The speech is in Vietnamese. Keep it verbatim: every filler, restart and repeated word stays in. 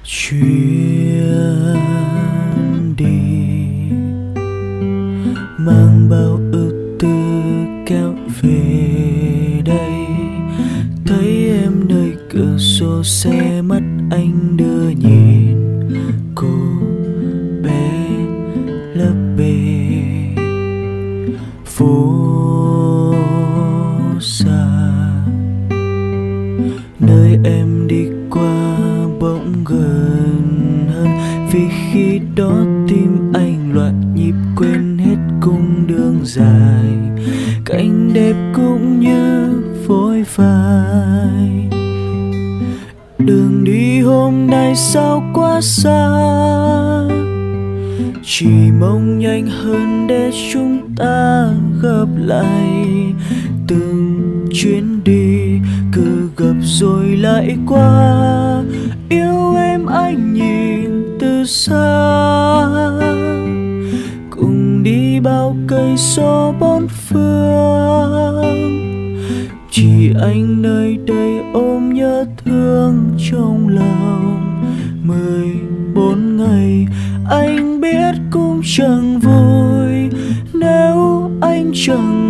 chuyến đi mang bao ưu tư kéo về đây. Thấy em nơi cửa sổ xe, mắt anh đưa nhìn cô bé lớp bê. Phố xa nơi em đi qua bỗng gần hơn, vì khi đó tim anh loạn nhịp quên hết cung đường dài. Cảnh đẹp cũng như vội vàng, đường đi hôm nay sao quá xa. Chỉ mong nhanh hơn để chúng ta gặp lại. Từng chuyến đi cứ gặp rồi lại qua, yêu em anh nhìn từ xa. Cùng đi bao cây số bốn phương, chỉ anh nơi đây ôm nhớ thương trong lòng. Mười bốn ngày anh biết cũng chẳng vui nếu anh chẳng